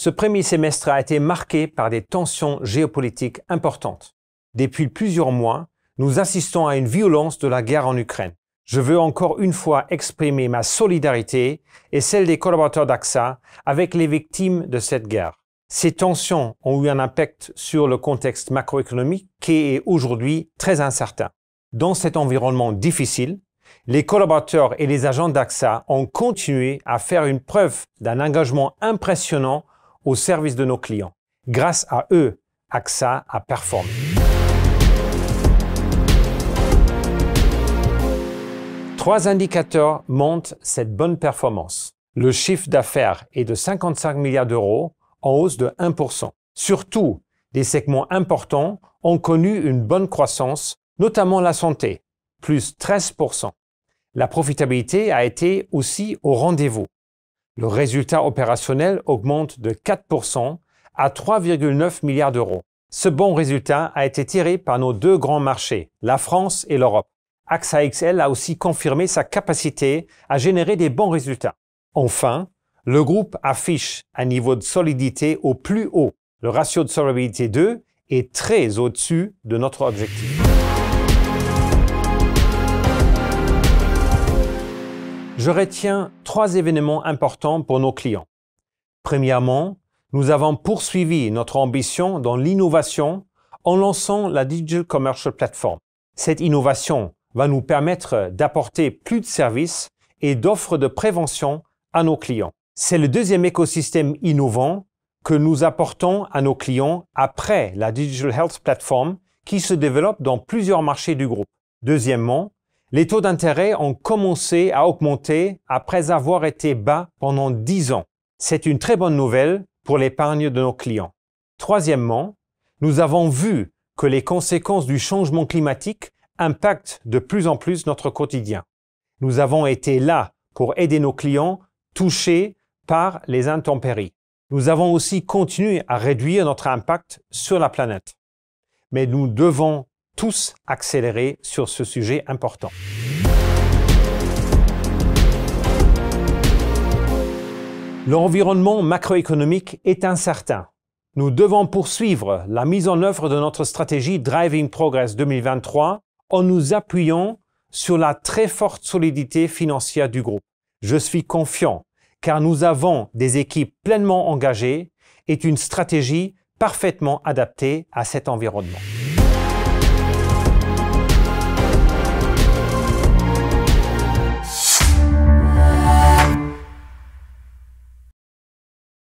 Ce premier semestre a été marqué par des tensions géopolitiques importantes. Depuis plusieurs mois, nous assistons à une violence de la guerre en Ukraine. Je veux encore une fois exprimer ma solidarité et celle des collaborateurs d'AXA avec les victimes de cette guerre. Ces tensions ont eu un impact sur le contexte macroéconomique qui est aujourd'hui très incertain. Dans cet environnement difficile, les collaborateurs et les agents d'AXA ont continué à faire une preuve d'un engagement impressionnant au service de nos clients. Grâce à eux, AXA a performé. Trois indicateurs montrent cette bonne performance. Le chiffre d'affaires est de 55 milliards d'euros, en hausse de 1%. Surtout, des segments importants ont connu une bonne croissance, notamment la santé, plus 13%. La profitabilité a été aussi au rendez-vous. Le résultat opérationnel augmente de 4% à 3,9 milliards d'euros. Ce bon résultat a été tiré par nos deux grands marchés, la France et l'Europe. AXA XL a aussi confirmé sa capacité à générer des bons résultats. Enfin, le groupe affiche un niveau de solidité au plus haut. Le ratio de solvabilité 2 est très au-dessus de notre objectif. Je retiens trois événements importants pour nos clients. Premièrement, nous avons poursuivi notre ambition dans l'innovation en lançant la Digital Commercial Platform. Cette innovation va nous permettre d'apporter plus de services et d'offres de prévention à nos clients. C'est le deuxième écosystème innovant que nous apportons à nos clients après la Digital Health Platform qui se développe dans plusieurs marchés du groupe. Deuxièmement, les taux d'intérêt ont commencé à augmenter après avoir été bas pendant 10 ans. C'est une très bonne nouvelle pour l'épargne de nos clients. Troisièmement, nous avons vu que les conséquences du changement climatique impactent de plus en plus notre quotidien. Nous avons été là pour aider nos clients touchés par les intempéries. Nous avons aussi continué à réduire notre impact sur la planète. Mais nous devons tous accélérer sur ce sujet important. L'environnement macroéconomique est incertain. Nous devons poursuivre la mise en œuvre de notre stratégie Driving Progress 2023 en nous appuyant sur la très forte solidité financière du groupe. Je suis confiant car nous avons des équipes pleinement engagées et une stratégie parfaitement adaptée à cet environnement.